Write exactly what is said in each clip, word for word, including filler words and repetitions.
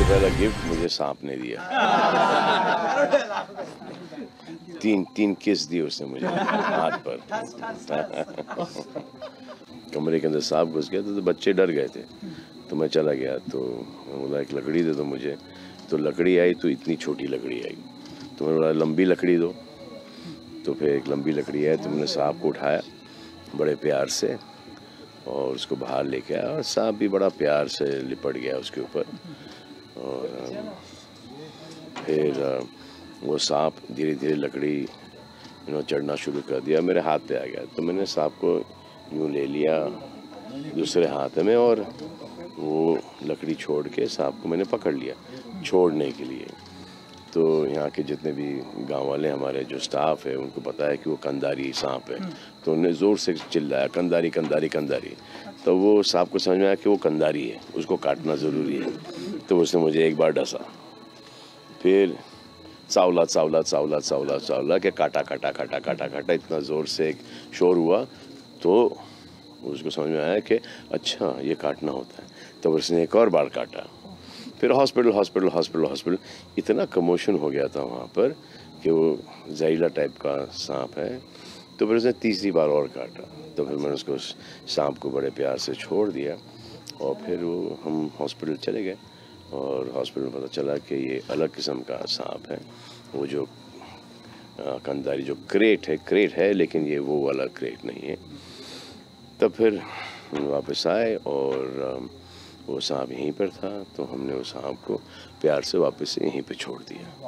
सबसे पहला गिफ्ट मुझे सांप ने दिया। तीन तीन किस दिए उसने मुझे हाथ पर। कमरे के अंदर सांप घुस गया तो, तो बच्चे डर गए थे, तो मैं चला गया, तो बोला एक लकड़ी दे दो मुझे। तो लकड़ी आई तो इतनी छोटी लकड़ी आई, तो मैंने बोला लंबी लकड़ी दो। तो फिर एक लंबी लकड़ी आई, तो मैंने सांप को उठाया बड़े प्यार से और उसको बाहर लेके आया, और सांप भी बड़ा प्यार से लिपट गया उसके ऊपर। और फिर वो सांप धीरे धीरे लकड़ी यू नो चढ़ना शुरू कर दिया, मेरे हाथ पे आ गया। तो मैंने सांप को यूँ ले लिया दूसरे हाथ में, और वो लकड़ी छोड़ के सांप को मैंने पकड़ लिया छोड़ने के लिए। तो यहाँ के जितने भी गांव वाले हमारे जो स्टाफ है उनको पता है कि वो कंधारी सांप है, तो उन्होंने ज़ोर से चिल्लाया कंधारी कंधारी कंधारी। तो वो सांप को समझ में आया कि वो कंधारी है, उसको काटना ज़रूरी है। तो उसने मुझे एक बार डसा, फिर सावला सावला सावला सावला सावला के काटा काटा काटा काटा काटा इतना ज़ोर से एक शोर हुआ, तो उसको समझ में आया कि अच्छा ये काटना होता है। तो उसने एक और बार काटा, फिर हॉस्पिटल हॉस्पिटल हॉस्पिटल हॉस्पिटल इतना कमोशन हो गया था वहाँ पर कि वो जहरीला टाइप का सांप है। तो फिर उसने तीसरी बार और काटा, तो फिर मैंने उसको सांप को बड़े प्यार से छोड़ दिया, और फिर वो हम हॉस्पिटल चले गए, और हॉस्पिटल में पता चला कि ये अलग किस्म का सांप है। वो जो आ, कंधारी जो क्रेट है क्रेट है लेकिन ये वो वाला क्रेट नहीं है। तब फिर वापस आए और वो सांप यहीं पर था, तो हमने उस सांप को प्यार से वापस यहीं पे छोड़ दिया।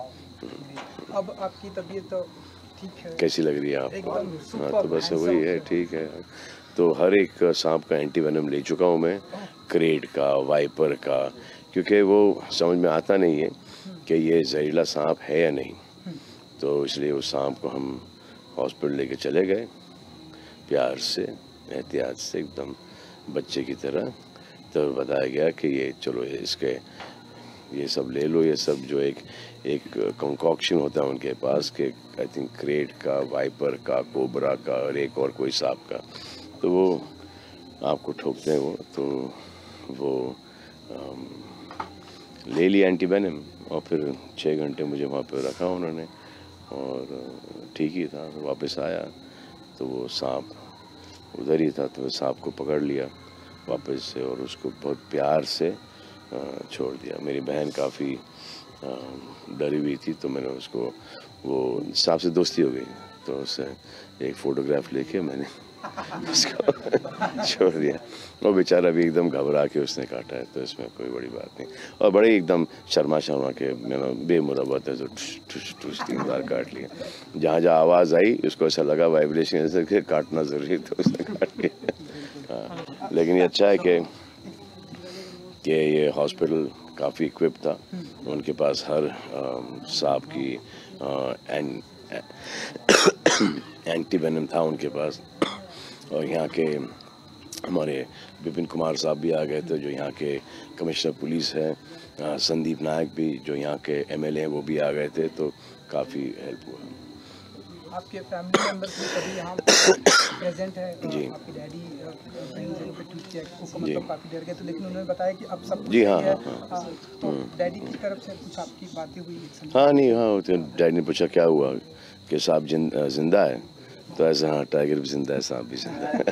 अब आपकी तबीयत तो ठीक है? कैसी लग रही है आपको? हाँ, तो बस वही है, ठीक है। तो हर एक सांप का एंटी वेनम ले चुका हूँ मैं, क्रेट का, वाइपर का, क्योंकि वो समझ में आता नहीं है कि ये जहरीला सांप है या नहीं। तो इसलिए उस सांप को हम हॉस्पिटल लेके चले गए प्यार से, एहतियात से, एकदम बच्चे की तरह। तो बताया गया कि ये चलो इसके ये सब ले लो, ये सब जो एक एक कंकॉक्शन होता है उनके पास के आई थिंक क्रेट का, वाइपर का, कोबरा का और एक और कोई सांप का, तो वो आपको ठोकते हैं वो, तो वो आम, ले लिया एंटी वेनम, और फिर छः घंटे मुझे वहाँ पे रखा उन्होंने, और ठीक ही था। तो वापस आया तो वो सांप उधर ही था, तो सांप को पकड़ लिया वापस से और उसको बहुत प्यार से छोड़ दिया। मेरी बहन काफ़ी डरी हुई थी, तो मैंने उसको वो सांप से दोस्ती हो गई, तो उससे एक फ़ोटोग्राफ लेके मैंने उसको छोड़ दिया। वो बेचारा भी एकदम घबरा के उसने काटा है, तो इसमें कोई बड़ी बात नहीं। और बड़े एकदम शर्मा शर्मा के मैंने बेमुरवत है, जो ठुस ठुस ठुस तीन बार काट लिया। जहाँ जहाँ आवाज़ आई उसको ऐसा लगा वाइब्रेशन ऐसे काटना ज़रूरी, तो उसने काट लिया। हाँ, लेकिन ये अच्छा है कि कि ये हॉस्पिटल काफ़ी इक्विप था, उनके पास हर सांप की एन, एंटी वेनम था उनके पास। और यहाँ के हमारे विपिन कुमार साहब भी आ गए थे, जो यहाँ के कमिश्नर पुलिस है, संदीप नायक भी जो यहाँ के एमएलए हैं वो भी आ गए थे, तो काफ़ी हेल्प हुआ। आपके फैमिली मेंबर्स भी सभी यहाँ प्रेजेंट है? जी, आपके डैडी मतलब काफ़ी डर गए थे, लेकिन उन्होंने बताया कि अब सब जी हाँ हाँ हाँ तो डैडी की तरफ से कुछ आपकी बातें हुई? हाँ नहीं हाँ, तो डैडी ने पूछा क्या हुआ, कि सांप जिंदा है, तो ऐसा हाँ टाइगर भी जिंदा है, सांप भी जिंदा है।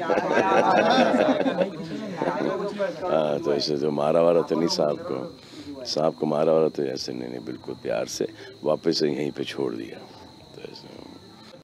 हाँ, तो ऐसे तो मारा वारा तो नहीं सांप को, सांप को मारा वारा तो ऐसे नहीं, नहीं बिल्कुल प्यार से वापस यहीं पे छोड़ दिया।